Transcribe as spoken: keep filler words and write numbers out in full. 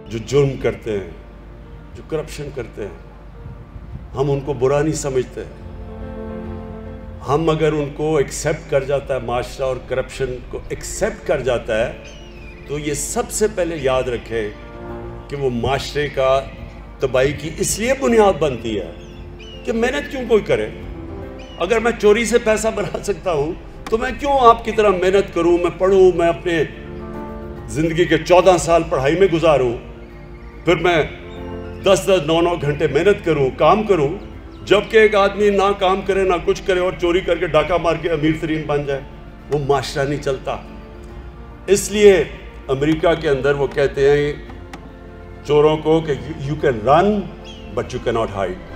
जो जुर्म करते हैं, जो करप्शन करते हैं, हम उनको बुरा नहीं समझते। हम अगर उनको एक्सेप्ट कर जाता है माशरा और करप्शन को एक्सेप्ट कर जाता है, तो ये सबसे पहले याद रखें कि वो माशरे का तबाही की इसलिए बुनियाद बनती है कि मेहनत क्यों कोई करे। अगर मैं चोरी से पैसा बना सकता हूँ तो मैं क्यों आपकी तरह मेहनत करूँ, मैं पढ़ूँ, मैं अपने ज़िंदगी के चौदह साल पढ़ाई में गुजारूँ, फिर मैं दस दस नौ नौ घंटे मेहनत करूँ, काम करूँ, जबकि एक आदमी ना काम करे ना कुछ करे और चोरी करके डाका मार के अमीर तरीन बन जाए। वो माशरा नहीं चलता। इसलिए अमेरिका के अंदर वो कहते हैं चोरों को कि you can run but you can not hide.